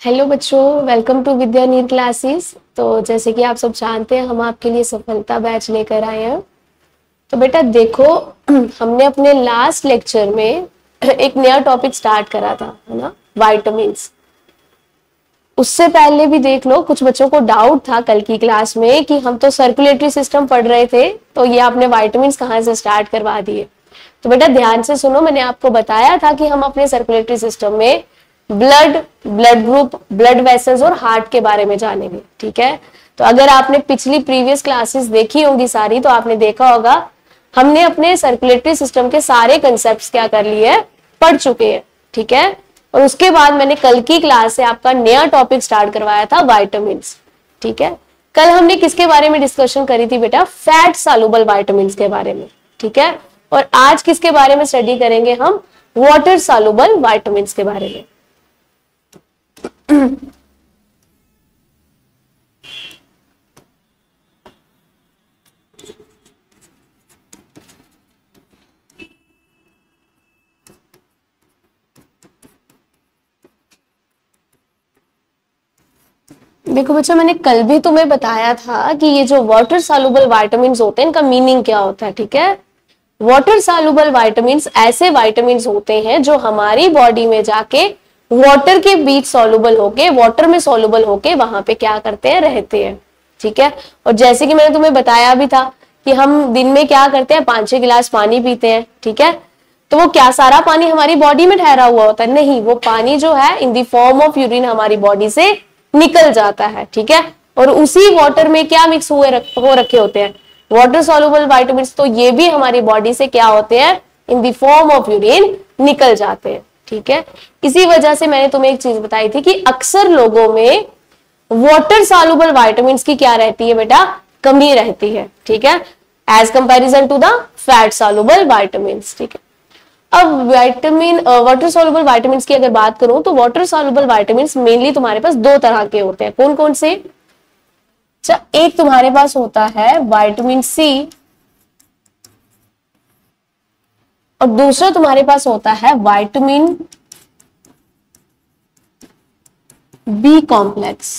Hello बच्चों, welcome to विद्या नीर classes. तो जैसे कि आप सब जानते हैं, हम आपके लिए सफलता बैच लेकर आए हैं। तो बेटा देखो, हमने अपने लास्ट लेक्चर में एक नया टॉपिक स्टार्ट करा था, है ना, विटामिन्स। उससे पहले भी देख लो, कुछ बच्चों को डाउट था कल की क्लास में कि हम तो सर्कुलेटरी सिस्टम पढ़ रहे थे, तो ये आपने विटामिन्स कहाँ से स्टार्ट करवा दिए। तो बेटा ध्यान से सुनो, मैंने आपको बताया था कि हम अपने सर्कुलेटरी सिस्टम में ब्लड ग्रुप, ब्लड वेसल्स और हार्ट के बारे में जानेंगे। ठीक है, तो अगर आपने पिछली प्रीवियस क्लासेस देखी होंगी सारी, तो आपने देखा होगा हमने अपने सर्कुलेटरी सिस्टम के सारे कंसेप्ट्स क्या कर लिए, पढ़ चुके हैं। ठीक है, और उसके बाद मैंने कल की क्लास से आपका नया टॉपिक स्टार्ट करवाया था, विटामिन्स। ठीक है, कल हमने किसके बारे में डिस्कशन करी थी बेटा? फैट सॉल्युबल विटामिन्स के बारे में। ठीक है, और आज किसके बारे में स्टडी करेंगे हम? वाटर सॉल्युबल विटामिन्स के बारे में। देखो बच्चों, मैंने कल भी तुम्हें बताया था कि ये जो वाटर सॉल्युबल विटामिन्स होते हैं, इनका मीनिंग क्या होता है। ठीक है, वाटर सॉल्युबल विटामिन्स ऐसे विटामिन्स होते हैं जो हमारी बॉडी में जाके वाटर के बीच सॉल्युबल होके, वाटर में सॉल्युबल होके वहां पे क्या करते हैं, रहते हैं। ठीक है, और जैसे कि मैंने तुम्हें बताया भी था कि हम दिन में क्या करते हैं, 5-6 गिलास पानी पीते हैं। ठीक है, तो वो क्या सारा पानी हमारी बॉडी में ठहरा हुआ होता है? नहीं, वो पानी जो है in the form of urine हमारी बॉडी से निकल जाता है। ठीक है, और उसी वाटर में क्या मिक्स हो रखे होते हैं, वाटर सॉल्युबल विटामिन्स। तो ये भी हमारी बॉडी से क्या होते हैं, in the form of urine निकल जाते हैं। ठीक है, इसी वजह से मैंने तुम्हें एक चीज बताई थी कि अक्सर लोगों में वाटर सॉल्युबल विटामिन्स की क्या रहती है बेटा? कमी रहती है। ठीक है, as comparison to the fat soluble vitamins. ठीक है, अब वाटर सॉल्युबल विटामिन्स की अगर बात करूं तो वाटर सॉल्युबल विटामिन्स मेनली तुम्हारे पास दो तरह के होते हैं। कौन कौन से? अच्छा, एक तुम्हारे पास होता है विटामिन सी, और दूसरा तुम्हारे पास होता है vitamin B complex.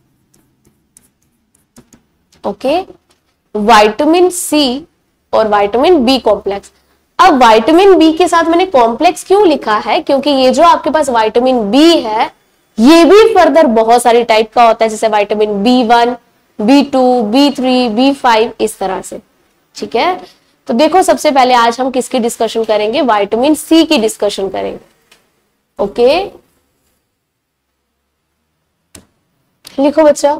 Okay, vitamin C और विटामिन बी कॉम्प्लेक्स। अब विटामिन बी के साथ मैंने कॉम्प्लेक्स क्यों लिखा है? क्योंकि ये जो आपके पास विटामिन बी है, ये भी फर्दर बहुत सारी टाइप का होता है, जैसे vitamin B1, B2, B3, B5, इस तरह से। ठीक है, तो देखो सबसे पहले आज हम किसकी डिस्कशन करेंगे? विटामिन सी की डिस्कशन करेंगे। ओके, लिखो बच्चा।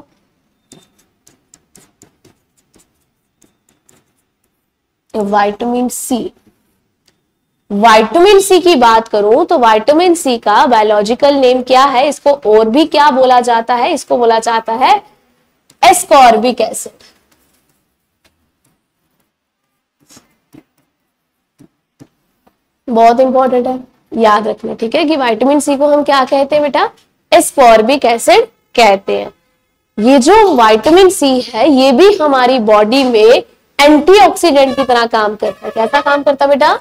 विटामिन सी, विटामिन सी की बात करूं तो विटामिन सी का बायोलॉजिकल नेम क्या है? इसको और भी क्या बोला जाता है? इसको बोला जाता है एस्कॉर्बिक एसिड। बहुत इंपॉर्टेंट है, याद रखना। ठीक है, कि विटामिन सी को हम क्या कहते हैं बेटा? एस्कॉर्बिक एसिड कहते हैं। ये जो विटामिन सी है, ये भी हमारी बॉडी में एंटीऑक्सीडेंट की तरह काम करता है। कैसा काम करता है बेटा?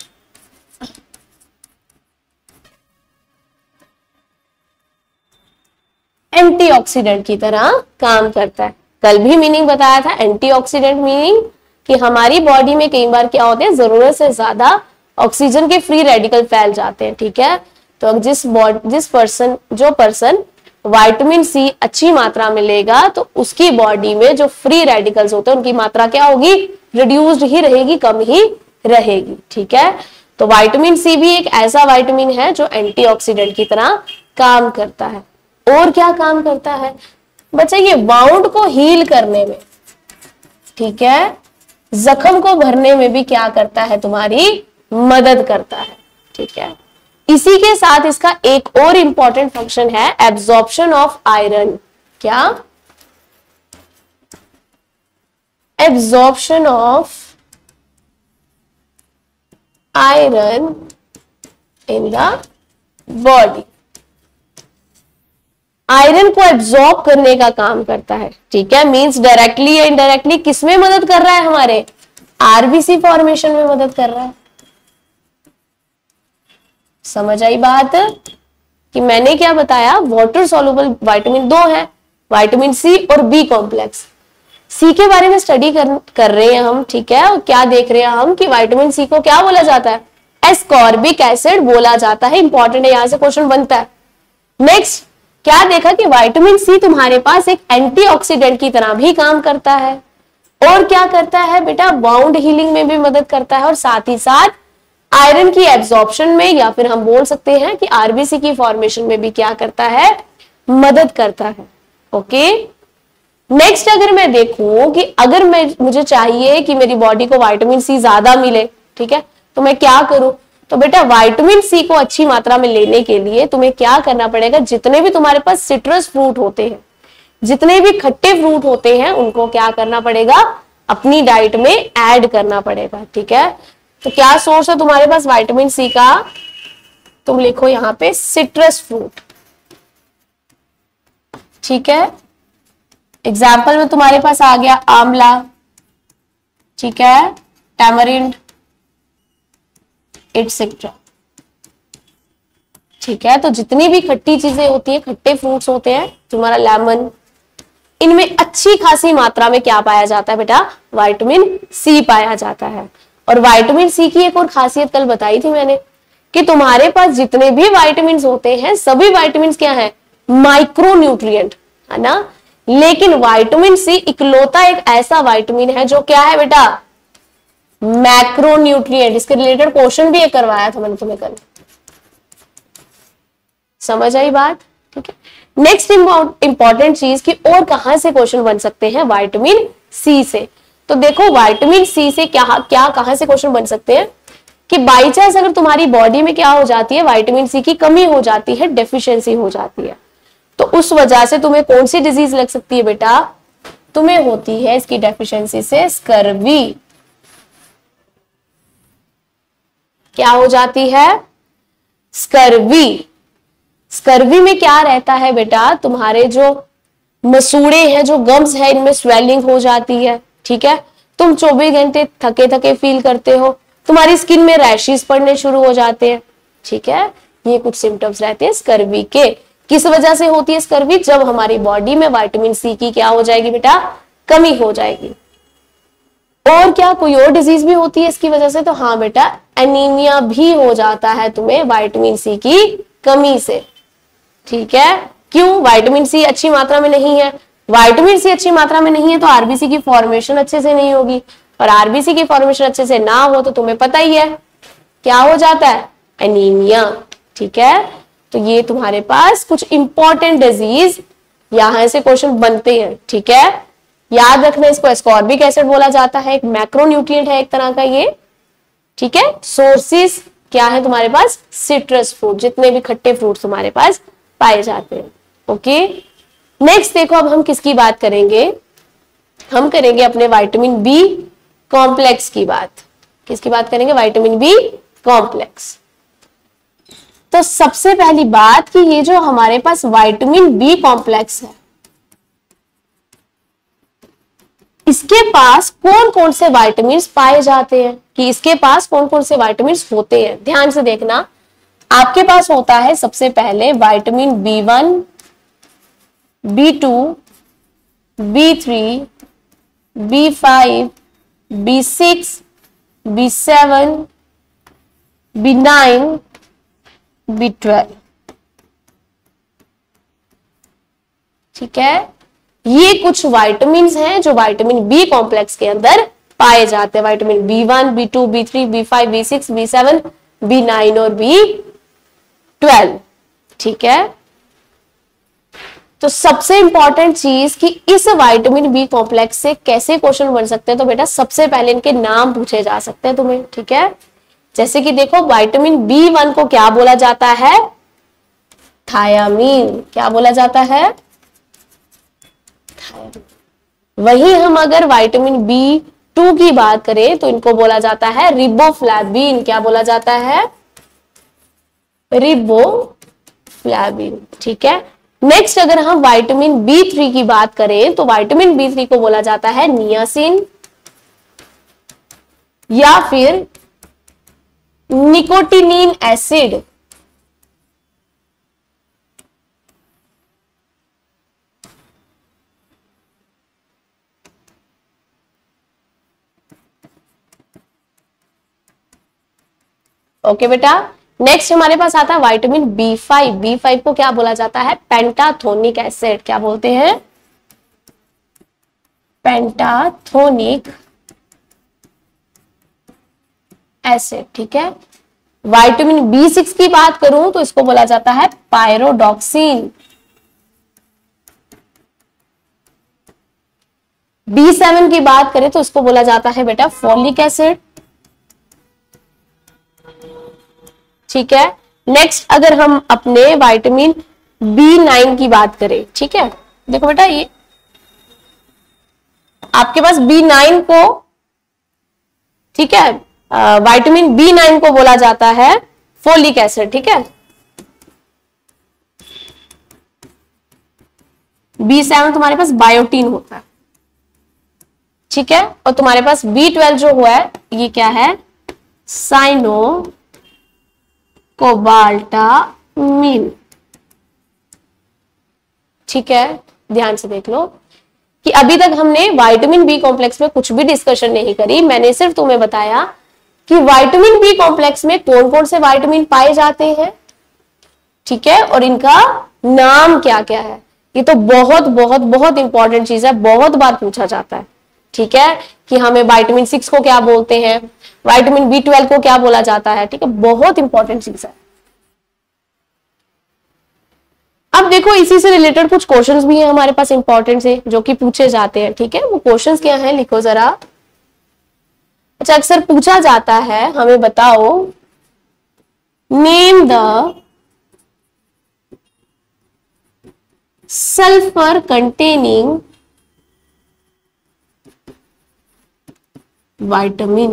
एंटीऑक्सीडेंट की तरह काम करता है। कल भी मीनिंग बताया था एंटीऑक्सीडेंट मीनिंग, कि हमारी बॉडी में कई बार क्या होते हैं, जरूरत से ज्यादा ऑक्सीजन के फ्री रेडिकल फैल जाते हैं। ठीक है, तो जो पर्सन विटामिन सी अच्छी मात्रा में लेगा, तो उसकी बॉडी में जो फ्री रेडिकल्स होते हैं उनकी मात्रा क्या होगी? रिड्यूस्ड ही रहेगी, कम ही रहेगी। ठीक है, तो विटामिन सी भी एक ऐसा विटामिन है जो एंटीऑक्सीडेंट की तरह काम करता है। और क्या काम करता है बच्चा? ये वाउंड को हील करने में, ठीक है, जख्म को भरने में भी क्या करता है? तुम्हारी मदद करता है। ठीक है, इसी के साथ इसका एक और इंपॉर्टेंट फंक्शन है, एब्जॉर्प्शन ऑफ आयरन। क्या? Absorption of iron in the body. Iron को एब्जॉर्ब करने का काम करता है। ठीक है, मींस डायरेक्टली या इनडायरेक्टली किसमें मदद कर रहा है? हमारे आरबीसी फॉर्मेशन में मदद कर रहा है। समझ आई बात? कि मैंने क्या बताया, वाटर सॉल्युबल विटामिन दो है, विटामिन सी और बी कॉम्प्लेक्स। सी के बारे में स्टडी कर रहे हैं हम, ठीक है। और क्या देख रहे हैं हम कि विटामिन सी को क्या बोला जाता है, एस्कॉर्बिक एसिड बोला जाता है। इंपॉर्टेंट है, यहां से क्वेश्चन बनता है। नेक्स्ट क्या देखा कि विटामिन सी तुम्हारे पास एक एंटीऑक्सीडेंट की तरह भी काम करता है, और क्या करता है बेटा, वाउंड हीलिंग में भी मदद करता है, और साथ ही साथ आयरन की एब्जॉर्प्शन में, या फिर हम बोल सकते हैं कि आरबीसी की फॉर्मेशन में भी क्या करता है, मदद करता है। ओके, नेक्स्ट अगर मैं देखूं कि अगर मुझे चाहिए कि मेरी बॉडी को विटामिन सी ज्यादा मिले, ठीक है, तो मैं क्या करूं, तो बेटा विटामिन सी को अच्छी मात्रा में लेने के लिए तुम्हें क्या करना पड़ेगा, जितने भी तुम्हारे पास सिट्रस फ्रूट होते हैं, जितने भी खट्टे फ्रूट होते हैं, उनको क्या करना पड़ेगा, अपनी डाइट में ऐड करना पड़ेगा, ठीक है। तो क्या सोर्स है तुम्हारे पास विटामिन सी का, तुम लिखो यहां पे सिट्रस फ्रूट, ठीक है। एग्जाम्पल में तुम्हारे पास आ गया आंवला, ठीक है, टैमरिंड, एटसेट्रा, ठीक है। तो जितनी भी खट्टी चीजें होती है, खट्टे फ्रूट्स होते हैं, तुम्हारा लेमन, इनमें अच्छी खासी मात्रा में क्या पाया जाता है बेटा, विटामिन सी पाया जाता है। और विटामिन सी की एक और खासियत कल बताई थी मैंने कि तुम्हारे पास जितने भी विटामिन होते हैं, सभी विटामिन क्या है, माइक्रो न्यूट्रिएंट, है ना। लेकिन विटामिन सी इकलौता एक ऐसा विटामिन है जो क्या है बेटा, मैक्रो न्यूट्रिएंट। इसके रिलेटेड क्वेश्चन भी एक करवाया था मैंने तुम्हें कल, समझ आई बात, ठीक है। नेक्स्ट इंपॉर्टेंट चीज कि और कहां से क्वेश्चन बन सकते हैं, विटामिन सी से। तो देखो विटामिन सी से क्या क्या कहां से क्वेश्चन बन सकते हैं कि बाई चांस अगर तुम्हारी बॉडी में क्या हो जाती है, विटामिन सी की कमी हो जाती है, डेफिशिएंसी हो जाती है, तो उस वजह से तुम्हें कौन सी डिजीज लग सकती है बेटा, तुम्हें होती है इसकी डेफिशिएंसी से स्कर्वी। क्या हो जाती है, स्कर्वी। स्कर्वी में क्या रहता है बेटा, तुम्हारे जो मसूड़े हैं, जो गम्स है, इनमें स्वेलिंग हो जाती है, ठीक है। तुम 24 घंटे थके थके फील करते हो, तुम्हारी स्किन में रैशेस पड़ने शुरू हो जाते हैं, ठीक है। ये कुछ सिम्टम्स रहते हैं स्कर्वी के। किस वजह से होती है स्कर्वी, जब हमारी बॉडी में विटामिन सी की क्या हो जाएगी बेटा, कमी हो जाएगी। और क्या कोई और डिजीज भी होती है इसकी वजह से, तो हाँ बेटा, एनीमिया भी हो जाता है तुम्हें विटामिन सी की कमी से, ठीक है। क्यों, विटामिन सी अच्छी मात्रा में नहीं है, विटामिन सी अच्छी मात्रा में नहीं है तो आरबीसी की फॉर्मेशन अच्छे से नहीं होगी, और आरबीसी की फॉर्मेशन अच्छे से ना हो तो तुम्हें पता ही है क्या हो जाता है, एनीमिया, ठीक है। तो ये तुम्हारे पास कुछ इंपॉर्टेंट डिजीज यहां से क्वेश्चन बनते हैं, ठीक है। याद रखना, इसको एस्कॉर्बिक एसिड बोला जाता है, एक मैक्रोन्यूट्रिएंट है एक तरह का ये, ठीक है। सोर्सेस क्या है तुम्हारे पास, सिट्रस फ्रूट, जितने भी खट्टे फ्रूट तुम्हारे पास पाए जाते हैं। ओके, नेक्स्ट देखो, अब हम किसकी बात करेंगे, हम करेंगे अपने विटामिन बी कॉम्प्लेक्स की बात। किसकी बात करेंगे, विटामिन बी कॉम्प्लेक्स। तो सबसे पहली बात कि ये जो हमारे पास विटामिन बी कॉम्प्लेक्स है, इसके पास कौन कौन से विटामिन पाए जाते हैं, कि इसके पास कौन कौन से विटामिन होते हैं, ध्यान से देखना। आपके पास होता है सबसे पहले vitamin B1, B2, B3, B5, B6, B7, B9, B12, ठीक है। ये कुछ विटामिन हैं जो विटामिन बी कॉम्प्लेक्स के अंदर पाए जाते हैं, vitamin B1, B2, B3, B5, B6, B7, B9 और B12, ठीक है। तो सबसे इंपॉर्टेंट चीज कि इस विटामिन बी कॉम्प्लेक्स से कैसे क्वेश्चन बन सकते हैं, तो बेटा सबसे पहले इनके नाम पूछे जा सकते हैं तुम्हें, ठीक है। जैसे कि देखो, विटामिन B1 को क्या बोला जाता है, थायामीन, क्या बोला जाता है, वही हम अगर विटामिन B2 की बात करें तो इनको बोला जाता है रिबोफ्लैविन, क्या बोला जाता है, रिबोफ्लैविन, ठीक है। नेक्स्ट अगर हम विटामिन B3 की बात करें तो विटामिन B3 को बोला जाता है नियासिन या फिर निकोटिनिन एसिड, ओके बेटा, नेक्स्ट हमारे पास आता है विटामिन B5। B5 को क्या बोला जाता है? Pantothenic acid. क्या बोलते हैं? Pantothenic acid. ठीक है। विटामिन B6 की बात करूं तो इसको बोला जाता है पायरोडॉक्सिन। B7 की बात करें तो इसको बोला जाता है बेटा फोलिक एसिड। ठीक है। नेक्स्ट अगर हम अपने विटामिन B9 की बात करें, ठीक है, देखो बेटा ये आपके पास B9 को, ठीक है, विटामिन B9 को बोला जाता है फोलिक एसिड। ठीक है। B7 तुम्हारे पास बायोटीन होता है। ठीक है। और तुम्हारे पास B12 जो हुआ है ये क्या है? Cyano cobalamin. ठीक है। ध्यान से देख लो कि अभी तक हमने विटामिन बी कॉम्प्लेक्स में कुछ भी डिस्कशन नहीं करी। मैंने सिर्फ तुम्हें बताया कि विटामिन बी कॉम्प्लेक्स में कौन कौन से विटामिन पाए जाते हैं, ठीक है, और इनका नाम क्या क्या है। ये तो बहुत बहुत बहुत इंपॉर्टेंट चीज है, बहुत बार पूछा जाता है। ठीक है, कि हमें विटामिन 6 को क्या बोलते हैं, विटामिन B12 को क्या बोला जाता है। ठीक है, बहुत इंपॉर्टेंट चीज है। अब देखो इसी से रिलेटेड कुछ क्वेश्चंस भी हैं हमारे पास इंपॉर्टेंट से, जो कि पूछे जाते हैं। ठीक है, वो क्वेश्चंस क्या हैं लिखो जरा। अच्छा, अक्सर पूछा जाता है, हमें बताओ, name the sulphur containing vitamin.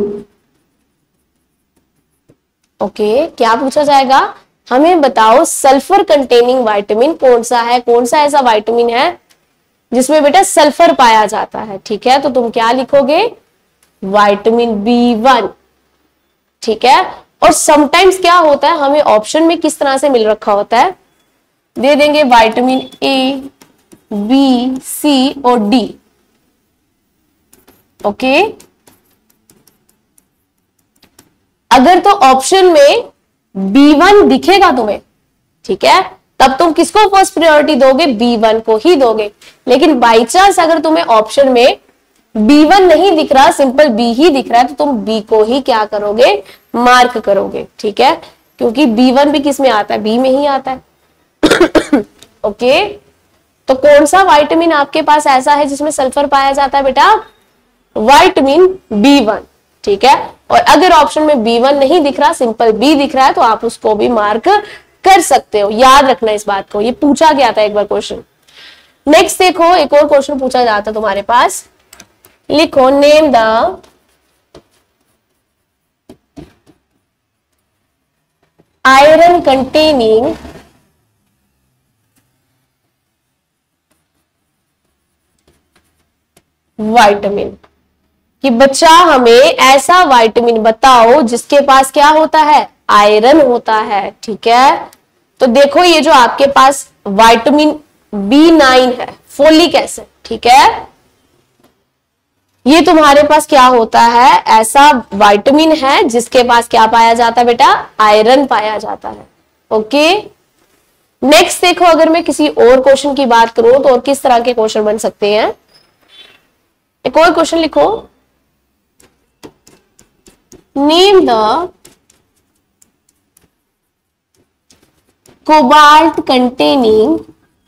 Okay, क्या पूछा जाएगा? हमें बताओ सल्फर कंटेनिंग विटामिन कौन सा है, कौन सा ऐसा विटामिन है जिसमें बेटा सल्फर पाया जाता है। ठीक है, तो तुम क्या लिखोगे? Vitamin B1। ठीक है। और समटाइम्स क्या होता है, हमें ऑप्शन में किस तरह से मिल रखा होता है, दे देंगे विटामिन A, B, C और D। ओके, अगर तो ऑप्शन में B1 दिखेगा तुम्हें, ठीक है, तब तुम किसको फर्स्ट प्रायोरिटी दोगे? B1 को ही दोगे। लेकिन बाई चांस अगर तुम्हें ऑप्शन में B1 नहीं दिख रहा, सिंपल B ही दिख रहा है, तो तुम B को ही क्या करोगे? मार्क करोगे। ठीक है, क्योंकि B1 भी किस में आता है? B में ही आता है। ओके, तो कौन सा विटामिन आपके पास ऐसा है जिसमें सल्फर पाया जाता है बेटा? Vitamin B1। ठीक है, और अगर ऑप्शन में B1 नहीं दिख रहा, सिंपल B दिख रहा है, तो आप उसको भी मार्क कर सकते हो। याद रखना इस बात को, ये पूछा गया था एक बार क्वेश्चन। नेक्स्ट देखो, एक और क्वेश्चन पूछा जाता तुम्हारे पास, लिखो name the iron containing vitamin. कि बच्चा हमें ऐसा विटामिन बताओ जिसके पास क्या होता है? आयरन होता है। ठीक है, तो देखो ये जो आपके पास विटामिन B9 है, फोलिक एसिड, ठीक है, ये तुम्हारे पास क्या होता है? ऐसा विटामिन है जिसके पास क्या पाया जाता है बेटा? आयरन पाया जाता है। ओके, नेक्स्ट देखो, अगर मैं किसी और क्वेश्चन की बात करूं तो और किस तरह के क्वेश्चन बन सकते हैं। एक और क्वेश्चन लिखो, name the cobalt containing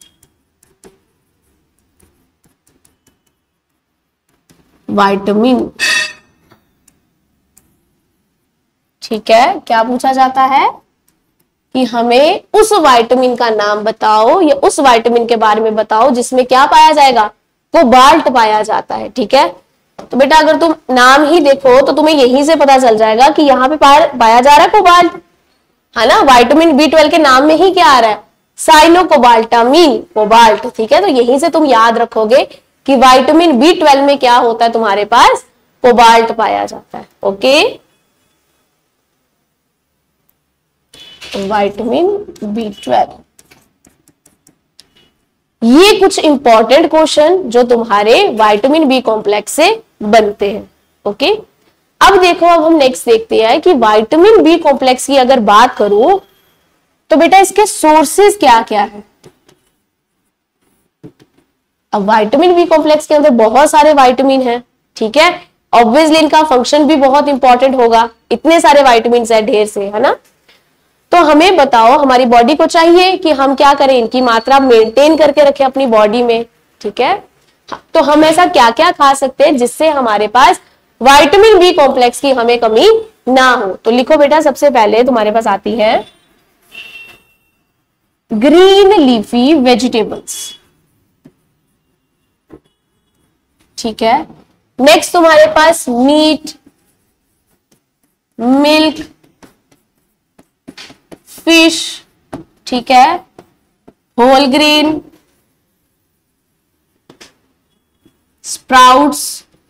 vitamin. ठीक है, क्या पूछा जाता है कि हमें उस विटामिन का नाम बताओ या उस विटामिन के बारे में बताओ जिसमें क्या पाया जाएगा? कोबाल्ट पाया जाता है। ठीक है, तो बेटा अगर तुम नाम ही देखो तो तुम्हें यहीं से पता चल जाएगा कि यहाँ पे पाया जा रहा है कोबाल्ट, है ना। विटामिन B12 के नाम में ही क्या आ रहा है? Cyano cobalamin, cobalt. ठीक है, तो यहीं से तुम याद रखोगे कि विटामिन B12 में क्या होता है? तुम्हारे पास कोबाल्ट पाया जाता है। Okay, vitamin B12। ये कुछ इंपॉर्टेंट क्वेश्चन जो तुम्हारे विटामिन बी कॉम्प्लेक्स से बनते हैं। ओके, अब देखो, अब हम नेक्स्ट देखते हैं कि विटामिन बी कॉम्प्लेक्स की अगर बात करूं तो बेटा इसके सोर्सेज क्या क्या है। अब विटामिन बी कॉम्प्लेक्स के अंदर बहुत सारे विटामिन हैं, ठीक है, ऑब्वियसली इनका फंक्शन भी बहुत इंपॉर्टेंट होगा, इतने सारे विटामिन है ढेर से, है ना। तो हमें बताओ, हमारी बॉडी को चाहिए कि हम क्या करें, इनकी मात्रा मेंटेन करके रखें अपनी बॉडी में, ठीक है। तो हम ऐसा क्या क्या खा सकते हैं जिससे हमारे पास विटामिन बी कॉम्प्लेक्स की हमें कमी ना हो। तो लिखो बेटा, सबसे पहले तुम्हारे पास आती है ग्रीन लीफी वेजिटेबल्स, ठीक है। नेक्स्ट तुम्हारे पास मीट, मिल्क, फिश, ठीक है, होल ग्रेन, स्प्राउट्स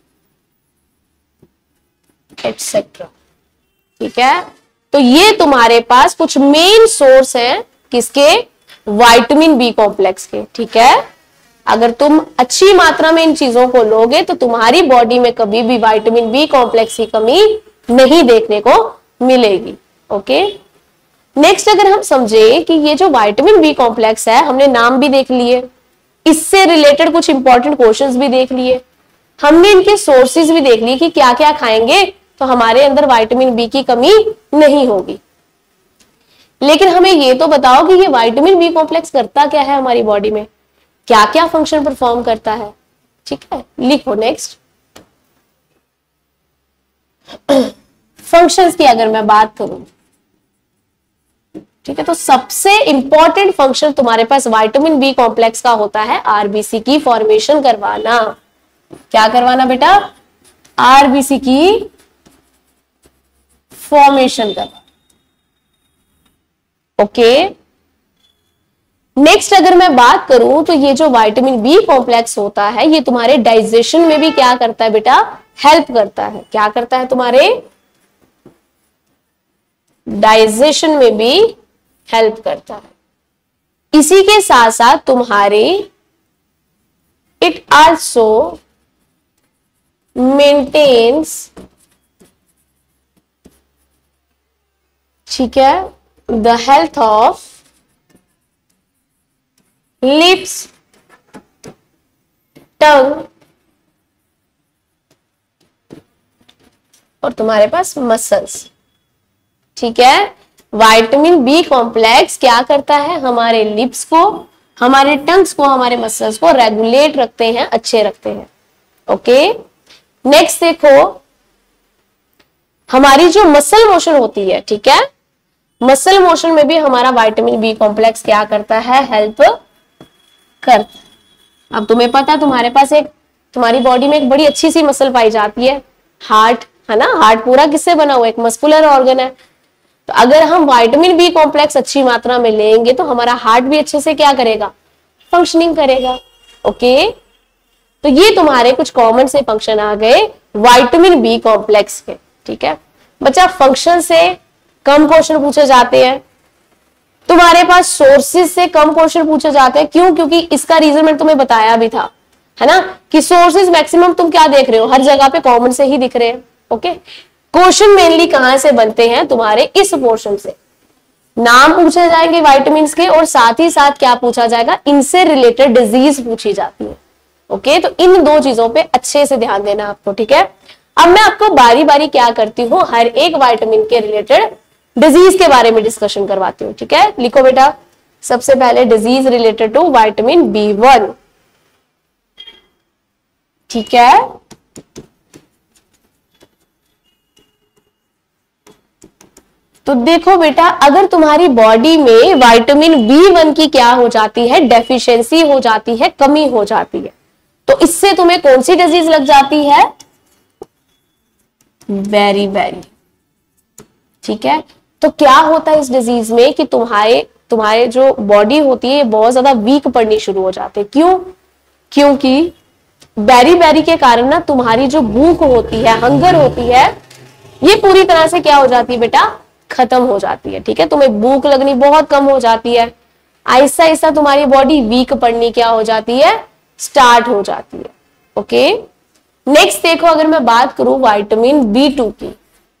एटसेट्रा, ठीक है। तो ये तुम्हारे पास कुछ मेन सोर्स हैं किसके, विटामिन बी कॉम्प्लेक्स के, ठीक है। अगर तुम अच्छी मात्रा में इन चीजों को लोगे तो तुम्हारी बॉडी में कभी भी विटामिन बी कॉम्प्लेक्स की कमी नहीं देखने को मिलेगी। ओके, नेक्स्ट अगर हम समझे कि ये जो विटामिन बी कॉम्प्लेक्स है, हमने नाम भी देख लिए, इससे रिलेटेड कुछ इंपॉर्टेंट क्वेश्चंस भी देख लिए, हमने इनके सोर्सेज भी देख लिए कि क्या क्या खाएंगे तो हमारे अंदर विटामिन बी की कमी नहीं होगी। लेकिन हमें ये तो बताओ कि ये विटामिन बी कॉम्प्लेक्स करता क्या है हमारी बॉडी में, क्या क्या फंक्शन परफॉर्म करता है, ठीक है। लिखो नेक्स्ट, फंक्शंस की अगर मैं बात करूं, ठीक है, तो सबसे इंपॉर्टेंट फंक्शन तुम्हारे पास विटामिन बी कॉम्प्लेक्स का होता है आरबीसी की फॉर्मेशन करवाना। क्या करवाना बेटा, आरबीसी की फॉर्मेशन करवाना। ओके, नेक्स्ट अगर मैं बात करूं तो ये जो विटामिन बी कॉम्प्लेक्स होता है ये तुम्हारे डाइजेशन में भी क्या करता है बेटा, हेल्प करता है। क्या करता है, तुम्हारे डाइजेशन में भी हेल्प करता है। इसी के साथ साथ तुम्हारे इट आल्सो मेंटेन्स, ठीक है, the health of lips, tongue और तुम्हारे पास मसल्स, ठीक है। विटामिन बी कॉम्प्लेक्स क्या करता है, हमारे लिप्स को, हमारे टंग्स को, हमारे मसल्स को रेगुलेट रखते हैं, अच्छे रखते हैं। ओके, नेक्स्ट देखो, हमारी जो मसल मोशन होती है, ठीक है, मसल मोशन में भी हमारा विटामिन बी कॉम्प्लेक्स क्या करता है, हेल्प करता है। अब तुम्हें पता है तुम्हारे पास एक, तुम्हारी बॉडी में एक बड़ी अच्छी सी मसल पाई जाती है, हार्ट, है ना। हार्ट पूरा किससे बना हुआ है, एक मस्कुलर ऑर्गन है। तो अगर हम विटामिन बी कॉम्प्लेक्स अच्छी मात्रा में लेंगे तो हमारा हार्ट भी अच्छे से क्या करेगा, फंक्शनिंग करेगा। ओके, तो ये तुम्हारे कुछ कॉमन से फंक्शन आ गए विटामिन बी कॉम्प्लेक्स के, ठीक है। बच्चा, फंक्शन से कम क्वेश्चन पूछे जाते हैं, तुम्हारे पास सोर्सेज से कम क्वेश्चन पूछे जाते हैं। क्यों? क्योंकि इसका रीजन मैंने तुम्हें बताया भी था, है ना, कि सोर्सेज मैक्सिमम तुम क्या देख रहे हो, हर जगह पे कॉमन से ही दिख रहे हैं। ओके, क्वेश्चन मेनली कहां से बनते हैं, तुम्हारे इस पोर्शन से नाम पूछे जाएंगे विटामिन के, और साथ ही साथ क्या पूछा जाएगा, इनसे रिलेटेड डिजीज पूछी जाती है। ओके, तो इन दो चीजों पे अच्छे से ध्यान देना आपको, ठीक है। अब मैं आपको बारी बारी क्या करती हूँ, हर एक विटामिन के रिलेटेड डिजीज के बारे में डिस्कशन करवाती हूँ, ठीक है। लिखो बेटा, सबसे पहले disease related to vitamin B1, ठीक है। तो देखो बेटा, अगर तुम्हारी बॉडी में विटामिन B1 की क्या हो जाती है, डेफिशिएंसी हो जाती है, कमी हो जाती है, तो इससे तुम्हें कौन सी डिजीज लग जाती है, बेरी, ठीक है। तो क्या होता है इस डिजीज में कि तुम्हारे जो बॉडी होती है बहुत ज्यादा वीक पड़नी शुरू हो जाती है। क्यों? क्योंकि बेरी के कारण ना तुम्हारी जो भूख होती है, हंगर होती है, ये पूरी तरह से क्या हो जाती है बेटा, खत्म हो जाती है, ठीक है। तुम्हें भूख लगनी बहुत कम हो जाती है, आहिस्ता आहिस्ता तुम्हारी बॉडी वीक पड़नी क्या हो जाती है, स्टार्ट हो जाती है। ओके, नेक्स्ट देखो, अगर मैं बात करूं विटामिन B2 की,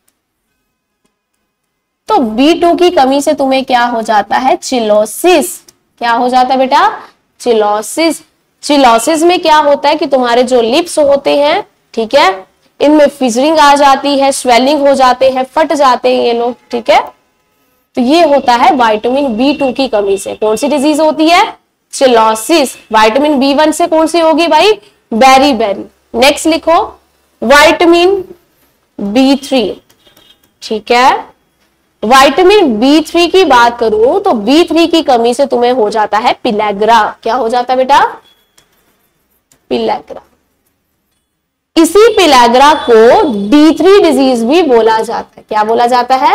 तो B2 की कमी से तुम्हें क्या हो जाता है? चिलोसिस। क्या हो जाता है बेटा? चिलोसिस। चिलोसिस में क्या होता है कि तुम्हारे जो लिप्स होते हैं, ठीक है, इनमें फिजरिंग आ जाती है, स्वेलिंग हो जाते हैं, फट जाते हैं ये लोग, ठीक है। तो ये होता है विटामिन B2 की कमी से। कौन सी डिजीज होती है? चिलोसिस। विटामिन B1 से कौन सी होगी भाई? Beriberi. नेक्स्ट लिखो विटामिन B3, ठीक है। विटामिन B3 की बात करूं तो B3 की कमी से तुम्हें हो जाता है पिलैग्रा। क्या हो जाता है बेटा? पिलैग्रा। इसी पिलैग्रा को D3 डिजीज भी बोला जाता है। क्या बोला जाता है?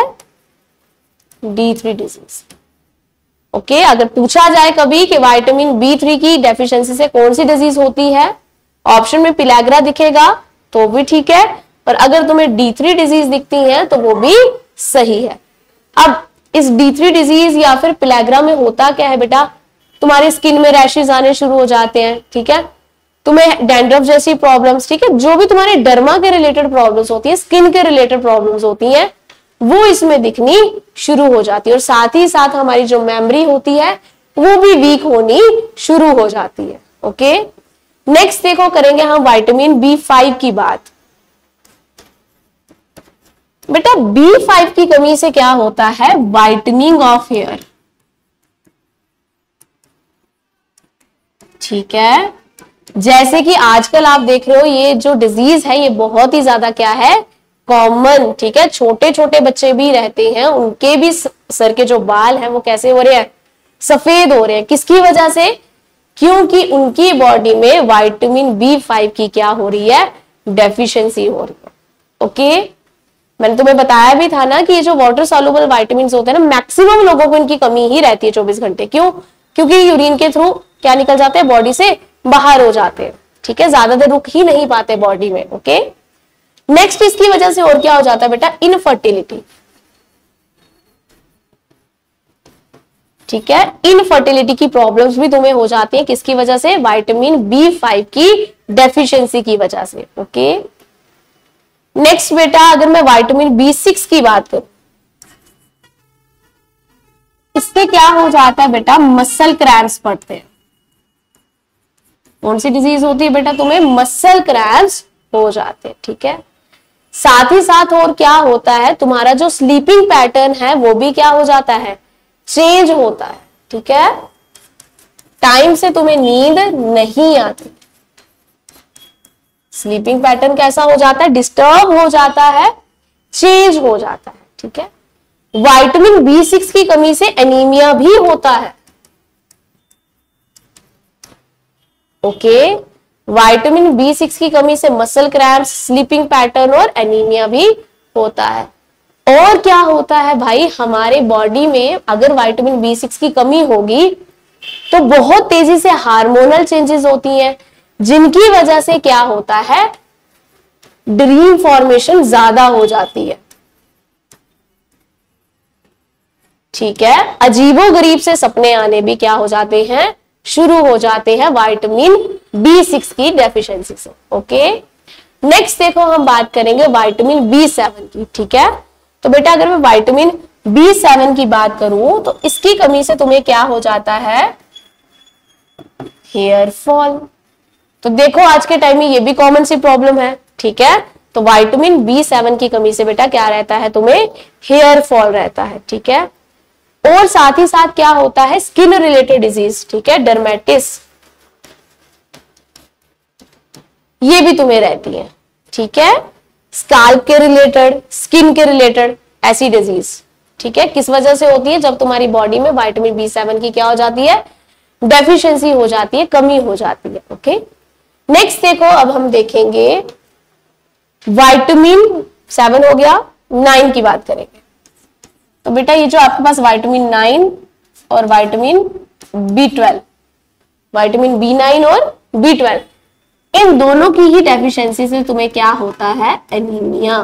D3 disease. ओके, अगर पूछा जाए कभी कि विटामिन B3 की डेफिशिएंसी से कौन सी डिजीज होती है, ऑप्शन में पिलैग्रा दिखेगा तो भी ठीक है, और अगर तुम्हें D3 डिजीज दिखती है तो वो भी सही है। अब इस D3 डिजीज या फिर पिलैग्रा में होता क्या है बेटा? तुम्हारी स्किन में रैशेज आने शुरू हो जाते हैं, ठीक है, तुम्हें डैंड्रफ जैसी प्रॉब्लम्स, ठीक है, जो भी तुम्हारे डर्मा के रिलेटेड प्रॉब्लम्स होती है, स्किन के रिलेटेड प्रॉब्लम्स होती हैं, वो इसमें दिखनी शुरू हो जाती है। और साथ ही साथ हमारी जो मेमोरी होती है वो भी वीक होनी शुरू हो जाती है। ओके, नेक्स्ट देखो, करेंगे हम विटामिन B5 की बात। बेटा B5 की कमी से क्या होता है? वाइटनिंग ऑफ हेयर, ठीक है। जैसे कि आजकल आप देख रहे हो ये जो डिजीज है ये बहुत ही ज्यादा क्या है? कॉमन, ठीक है। छोटे छोटे बच्चे भी रहते हैं, उनके भी सर के जो बाल हैं वो कैसे हो रहे हैं? सफेद हो रहे हैं। किसकी वजह से? क्योंकि उनकी बॉडी में विटामिन B5 की क्या हो रही है? डेफिशिएंसी हो रही है। ओके, मैंने तुम्हें बताया भी था ना कि ये जो वाटर सॉल्युबल विटामिन होते हैं ना, मैक्सिमम लोगों को इनकी कमी ही रहती है 24 घंटे। क्यों? क्योंकि यूरिन के थ्रू क्या निकल जाते हैं? बॉडी से बाहर हो जाते हैं, ठीक है, ज्यादा देर रुक ही नहीं पाते बॉडी में। ओके, नेक्स्ट इसकी वजह से और क्या हो जाता है बेटा? इनफर्टिलिटी, ठीक है। इनफर्टिलिटी की प्रॉब्लम्स भी तुम्हें हो जाती है। किसकी वजह से? विटामिन B5 की डेफिशिएंसी की वजह से। ओके, नेक्स्ट बेटा, अगर मैं विटामिन B6 की बात करूं, इससे क्या हो जाता है बेटा? मसल क्रैम्प्स पड़ते हैं। कौन सी डिजीज होती है बेटा? तुम्हें मसल क्रैम्प्स हो जाते हैं, ठीक है। साथ ही साथ और क्या होता है? तुम्हारा जो स्लीपिंग पैटर्न है वो भी क्या हो जाता है? चेंज होता है, ठीक है। टाइम से तुम्हें नींद नहीं आती। स्लीपिंग पैटर्न कैसा हो जाता है? डिस्टर्ब हो जाता है, चेंज हो जाता है, ठीक है। विटामिन B6 की कमी से एनीमिया भी होता है। ओके, विटामिन B6 की कमी से मसल क्रैम्प्स, स्लीपिंग पैटर्न और एनीमिया भी होता है। और क्या होता है भाई? हमारे बॉडी में अगर विटामिन B6 की कमी होगी तो बहुत तेजी से हार्मोनल चेंजेस होती हैं, जिनकी वजह से क्या होता है? ड्रीम फॉर्मेशन ज्यादा हो जाती है, ठीक है। अजीबोगरीब से सपने आने भी क्या हो जाते हैं? शुरू हो जाते हैं विटामिन B6 की डेफिशिएंसी से। ओके, नेक्स्ट देखो, हम बात करेंगे विटामिन B7 की, ठीक है। तो बेटा अगर मैं विटामिन B7 की बात करूं तो इसकी कमी से तुम्हें क्या हो जाता है? Hair fall. तो देखो आज के टाइम में ये भी कॉमन सी प्रॉब्लम है, ठीक है। तो विटामिन B7 की कमी से बेटा क्या रहता है? तुम्हें हेयर फॉल रहता है, ठीक है। और साथ ही साथ क्या होता है? स्किन रिलेटेड डिजीज, ठीक है, डर्मेटिस, ये भी तुम्हें रहती है, ठीक है। स्काल्प के रिलेटेड, स्किन के रिलेटेड ऐसी डिजीज, ठीक है, किस वजह से होती है? जब तुम्हारी बॉडी में विटामिन B7 की क्या हो जाती है? डेफिशिएंसी हो जाती है, कमी हो जाती है। ओके, नेक्स्ट देखो, अब हम देखेंगे विटामिन 7 हो गया, 9 की बात करेंगे। तो बेटा ये जो आपके पास विटामिन 9 और विटामिन B12, विटामिन B9 और B12, इन दोनों की ही डेफिशिएंसी से तुम्हें क्या होता है? एनीमिया।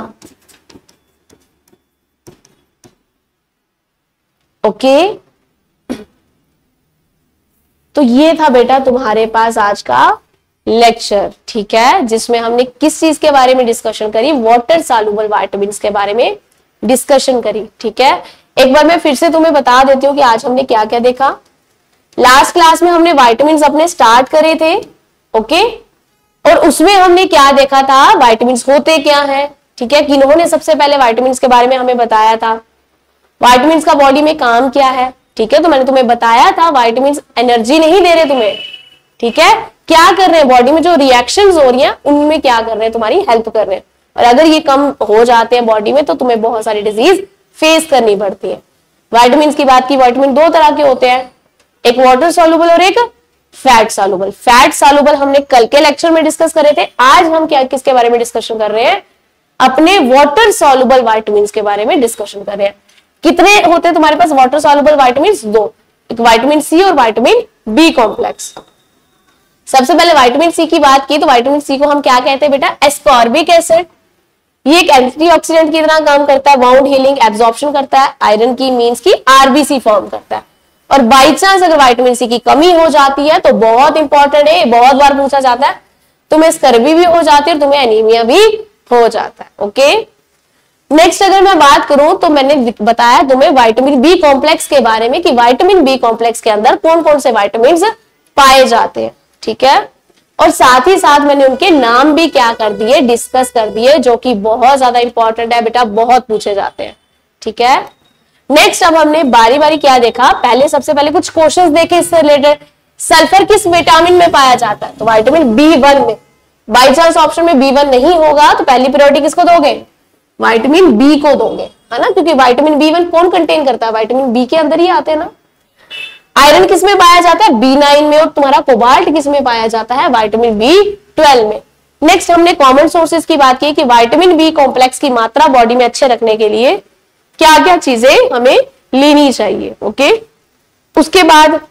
ओके, तो ये था बेटा तुम्हारे पास आज का लेक्चर, ठीक है, जिसमें हमने किस चीज के बारे में डिस्कशन करी, वाटर सॉल्युबल विटामिन्स के बारे में डिस्कशन करी। ठीक है, एक बार मैं फिर से तुम्हें बता देती हूँ कि आज हमने क्या क्या देखा। लास्ट क्लास में हमने विटामिन्स अपने स्टार्ट करे थे, ओके, और उसमें हमने क्या देखा था, विटामिन्स होते क्या है, ठीक है, किन्होंने सबसे पहले विटामिन्स के बारे में हमें बताया था, विटामिन्स का बॉडी में काम क्या है। ठीक है, तो मैंने तुम्हें बताया था विटामिन्स एनर्जी नहीं दे रहे तुम्हें, ठीक है, क्या कर रहे हैं, बॉडी में जो रिएक्शंस हो रही हैं उनमें क्या कर रहे हैं, तुम्हारी हेल्प कर रहे हैं, और अगर ये कम हो जाते हैं बॉडी में तो तुम्हें बहुत सारी डिजीज फेस करनी पड़ती है। विटामिन्स की बात की, विटामिन दो तरह के होते हैं, एक वाटर सॉल्युबल और एक फैट सॉल्युबल। फैट सॉल्युबल हमने कल के लेक्चर में डिस्कस करे थे, आज हम क्या किसके बारे में डिस्कशन कर रहे हैं, अपने वाटर सॉल्युबल विटामिन्स के बारे में डिस्कशन कर रहे हैं। कितने होते हैं तुम्हारे पास वाटर सॉल्युबल विटामिन्स, दो, एक विटामिन सी और विटामिन बी कॉम्प्लेक्स। सबसे पहले विटामिन सी की बात की तो विटामिन सी को हम क्या कहते हैं बेटा, एस्कॉर्बिक एसिड। ये एक एंटीऑक्सीडेंट की तरह काम करता है, वाउंड हीलिंग, एब्जॉर्प्शन करता है, आयरन की मींस की आरबीसी फॉर्म करता है। और बाई चांस अगर विटामिन सी की कमी हो जाती है तो बहुत इंपॉर्टेंट है, बहुत बार पूछा जाता है, तुम्हें स्कर्वी भी हो जाती है और तुम्हें एनीमिया भी हो जाता है। ओके, नेक्स्ट अगर मैं बात करूं तो मैंने बताया तुम्हें विटामिन बी कॉम्प्लेक्स के बारे में कि विटामिन बी कॉम्प्लेक्स के अंदर कौन कौन से विटामिन पाए जाते हैं। ठीक है, और साथ ही साथ मैंने उनके नाम भी क्या कर दिए, डिस्कस कर दिए, जो कि बहुत ज्यादा इंपॉर्टेंट है बेटा, बहुत पूछे जाते हैं। ठीक है, नेक्स्ट अब हमने बारी बारी क्या देखा, पहले सबसे पहले कुछ क्वेश्चंस देखे इससे रिलेटेड। सल्फर किस विटामिन में पाया जाता है, तो विटामिन B1 में। बाई चांस ऑप्शन में B1 नहीं होगा तो पहली प्रायोरिटी किसको दोगे, विटामिन बी को दोगे, है ना, क्योंकि विटामिन B1 कौन कंटेन करता है, विटामिन बी के अंदर ही आते हैं ना। आयरन किस में पाया जाता है, B9 में, और तुम्हारा कोबाल्ट किस में पाया जाता है, विटामिन B12 में। नेक्स्ट हमने कॉमन सोर्सेज की बात की कि विटामिन बी कॉम्प्लेक्स की मात्रा बॉडी में अच्छे रखने के लिए क्या क्या चीजें हमें लेनी चाहिए। ओके, उसके बाद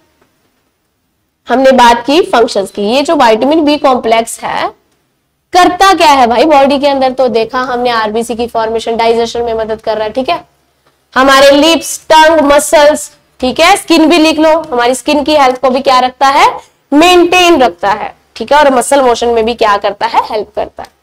हमने बात की फंक्शंस की। ये जो विटामिन बी कॉम्प्लेक्स है करता क्या है भाई बॉडी के अंदर, तो देखा हमने आरबीसी की फॉर्मेशन, डाइजेशन में मदद कर रहा है। ठीक है, हमारे लिप्स, टंग, मसल्स, ठीक है, स्किन भी लिख लो, हमारी स्किन की हेल्थ को भी क्या रखता है, मेंटेन रखता है। ठीक है, और मसल मोशन में भी क्या करता है, हेल्प करता है।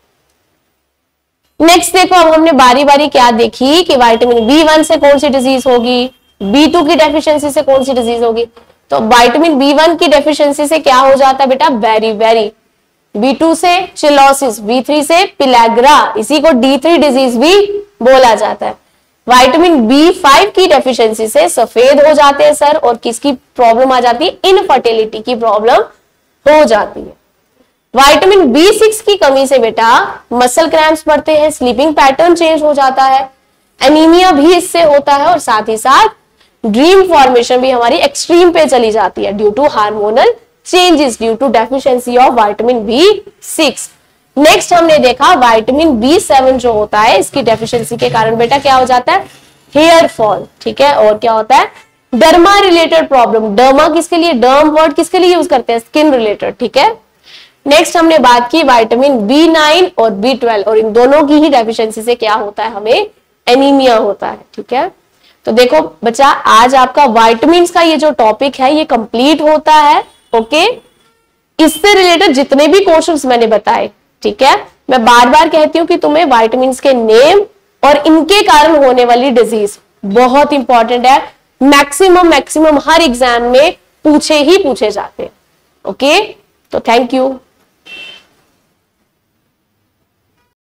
नेक्स्ट देखो, अब हमने बारी बारी क्या देखी कि विटामिन B1 से कौन सी डिजीज होगी, B2 की डेफिशिएंसी से कौन सी डिजीज होगी। तो विटामिन B1 की डेफिशिएंसी से क्या हो जाता है बेटा, बेरी बेरी, B2 से चिलोसिस, B3 से पिलैग्रा, इसी को D3 डिजीज भी बोला जाता है। विटामिन B5 की डेफिशिएंसी से सफेद हो जाते हैं सर, और किसकी प्रॉब्लम आ जाती है, इनफर्टिलिटी की प्रॉब्लम हो जाती है। विटामिन B6 की कमी से बेटा मसल क्रैम्प्स बढ़ते हैं, स्लीपिंग पैटर्न चेंज हो जाता है, एनीमिया भी इससे होता है, और साथ ही साथ ड्रीम फॉर्मेशन भी हमारी एक्सट्रीम पे चली जाती है due to hormonal changes, due to deficiency of vitamin B6। Next हमने देखा विटामिन B7 जो होता है, इसकी डेफिशिएंसी के कारण बेटा क्या हो जाता है, हेयर फॉल। ठीक है, और क्या होता है, डर्मा रिलेटेड प्रॉब्लम। डर्मा किसके लिए, डर्म वर्ड किसके लिए यूज करते हैं, स्किन रिलेटेड। ठीक है, नेक्स्ट हमने बात की विटामिन B9 और B12, और इन दोनों की ही डेफिशिएंसी से क्या होता है, हमें एनीमिया होता है। ठीक है, तो देखो बच्चा, आज आपका विटामिन्स का ये जो टॉपिक है ये कंप्लीट होता है। ओके, इससे रिलेटेड जितने भी क्वेश्चंस मैंने बताए, ठीक है, मैं बार बार कहती हूँ कि तुम्हें विटामिन्स के नेम और इनके कारण होने वाली डिजीज बहुत इंपॉर्टेंट है, मैक्सिमम हर एग्जाम में पूछे ही पूछे जाते हैं। ओके, तो थैंक यू।